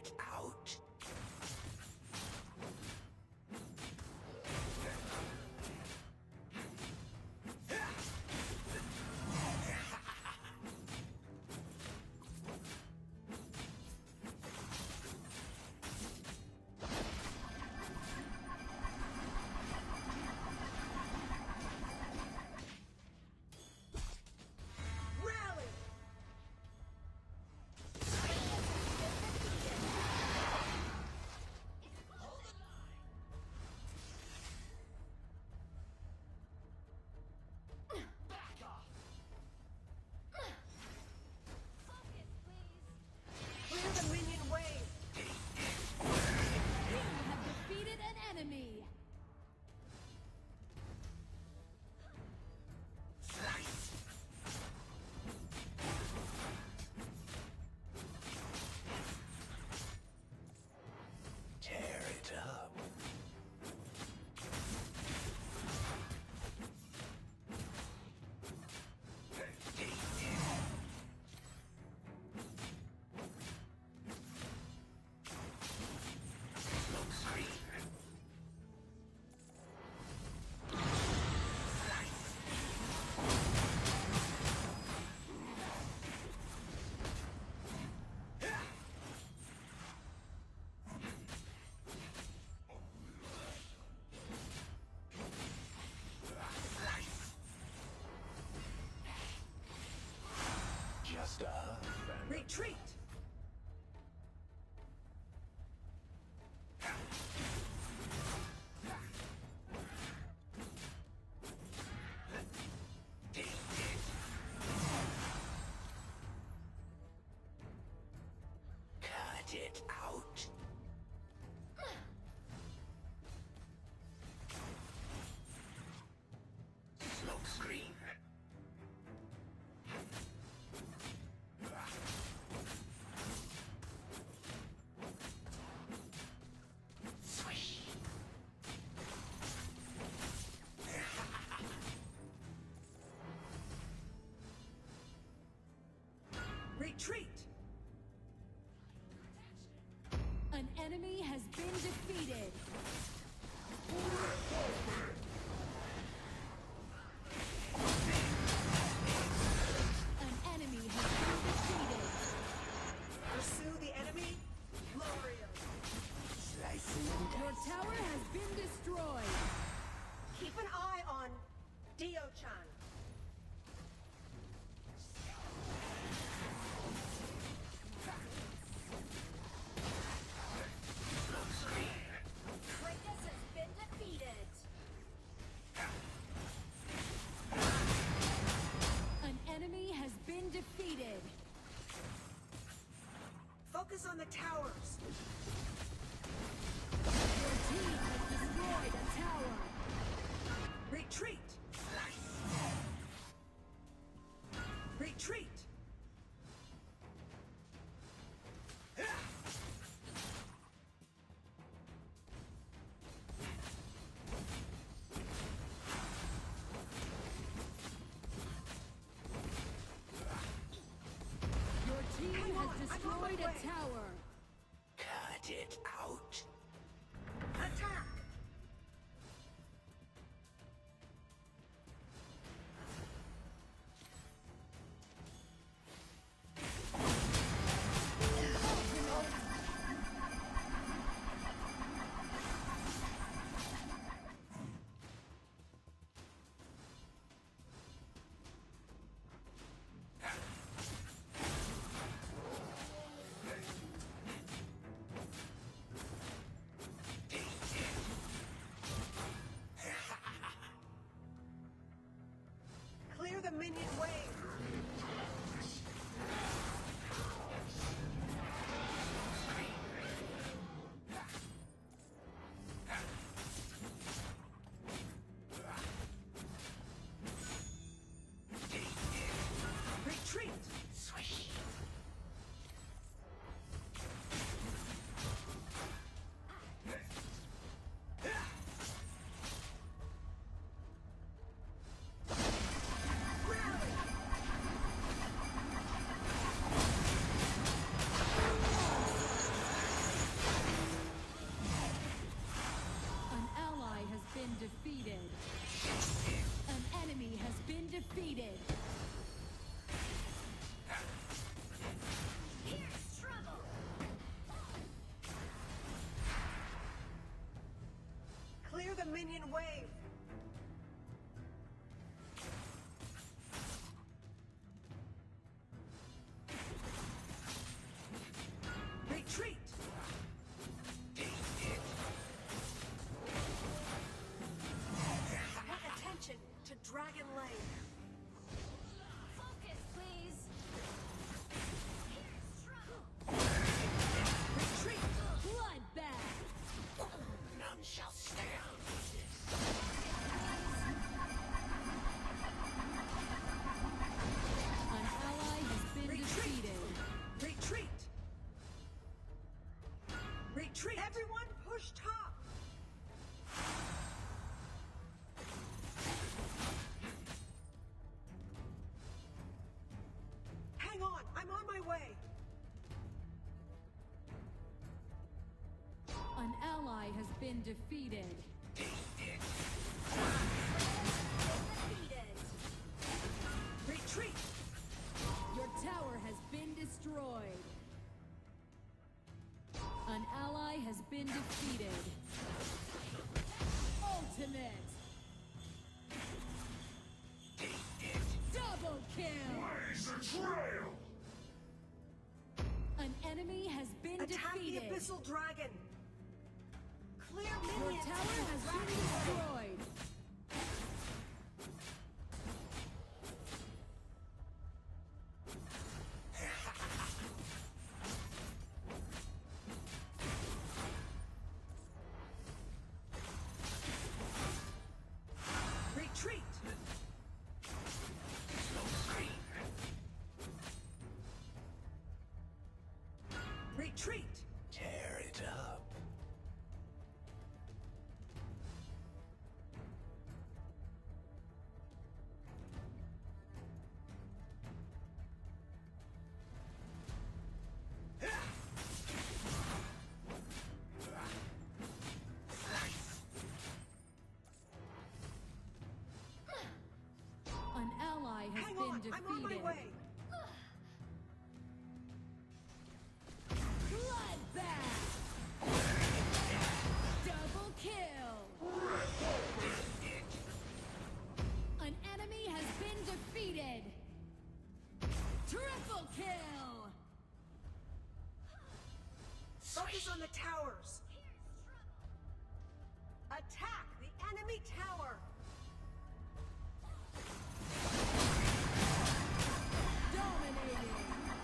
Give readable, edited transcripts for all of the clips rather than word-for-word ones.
it out. Enemy! Tear it up. Just a hug. Retreat! Cut it out. Smoke screen. Swish. Retreat! An enemy has been defeated. An enemy has been defeated. Pursue the enemy? Glorious! Slicing and Your dicing. tower has been destroyed. Keep an eye on Dio-chan. Smoke screen. Kratos has been defeated. An enemy has been defeated. Focus on the towers. Your team has destroyed a tower. Retreat! Retreat! Your team Hang on, has I'm on my destroyed a way. tower. Cut it out. Attack! minion wave. Retreat. Take it. Pay attention to Dragon Lane. Focus, please. Retreat. Bloodbath. None shall stand. An ally has been defeated. Retreat. Retreat. Everyone push top. Hang on, I'm on my way. An ally has been defeated. Take it. Defeated. Retreat. Your tower has been destroyed. An ally has been defeated. Ultimate. Take it. Double kill. Blaze a trail. An enemy has been Attack defeated. the Abyssal Dragon. Clear Your minions. tower has been destroyed. Retreat. Screen. Retreat. Tear it up. An ally has Hang been on, defeated. I'm on my way. Bloodbath. Double kill. An enemy has been defeated. Triple kill. Focus on the towers. Attack the enemy tower. Dominating.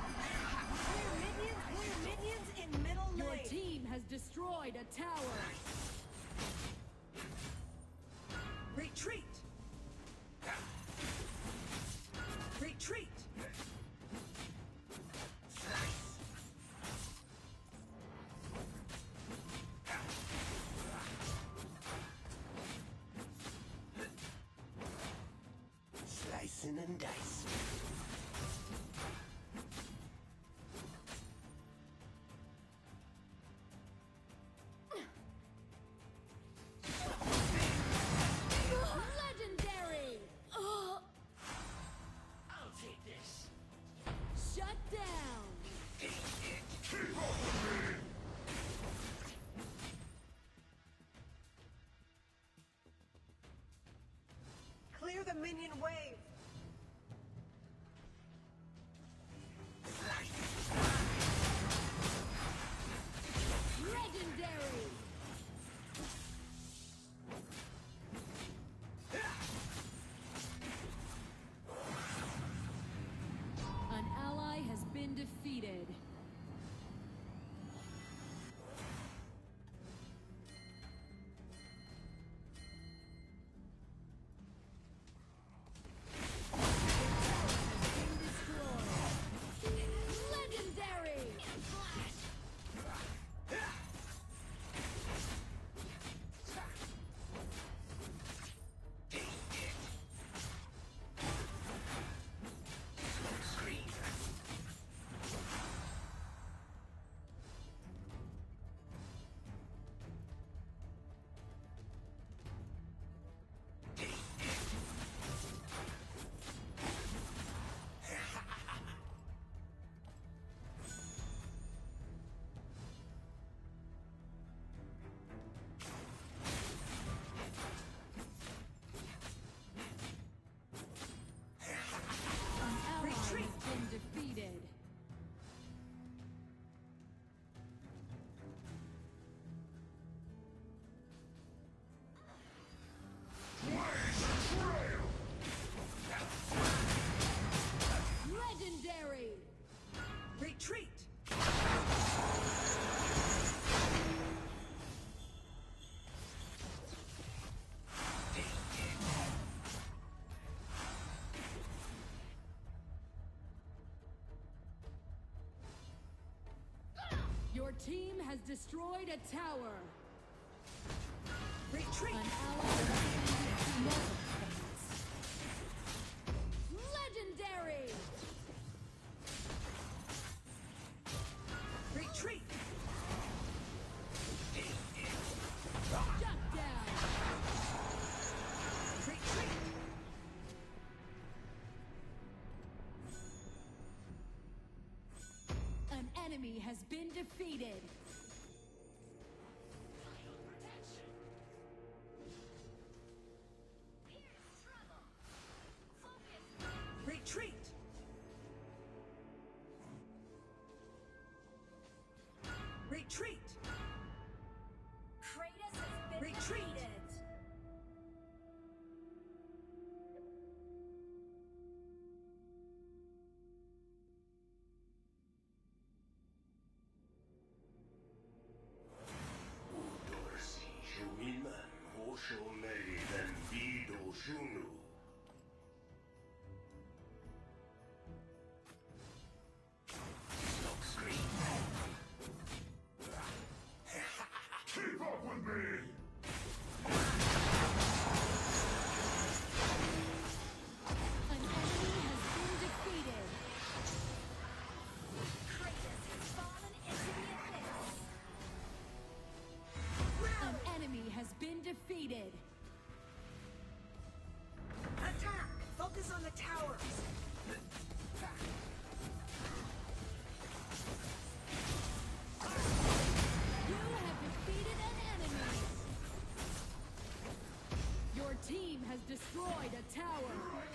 Clear minions in middle Your lane. team has destroyed a tower. Retreat. Retreat. Slicing and dicing. Legendary. I'll take this. Shut down. Take it. Clear the minion wave. Legendary. An ally has been defeated. team has destroyed a tower. Retreat! An ally has multiple points. Legendary! Retreat! Shut down! Retreat! An enemy has been defeated. Retreat! Retreat! Kratos has been Retreat! defeated. Udorsi Juiman Hoshomei and Bido Shunu. Smoke screen. Keep up with me! An enemy has been defeated. Kratos has fallen into the abyss. An enemy has been defeated. Attack! Focus on the towers! You have defeated an enemy. Your team has destroyed a tower.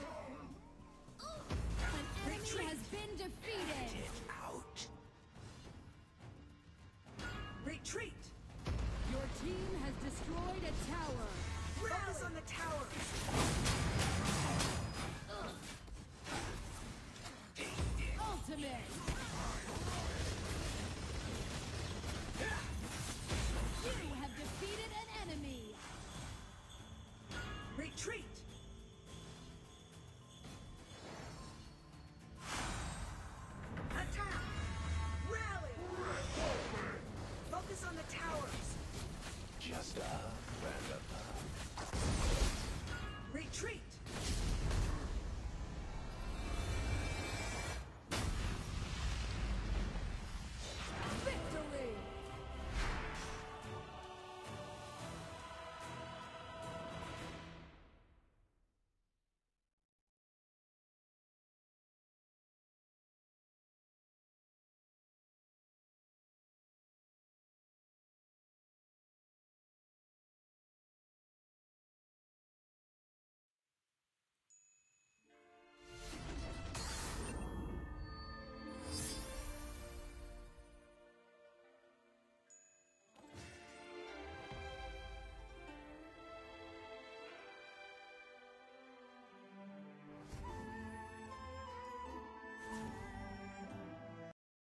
An enemy Retreat. has been defeated. Get out. Retreat! Your team has destroyed a tower. Focus on the towers! Ultimate.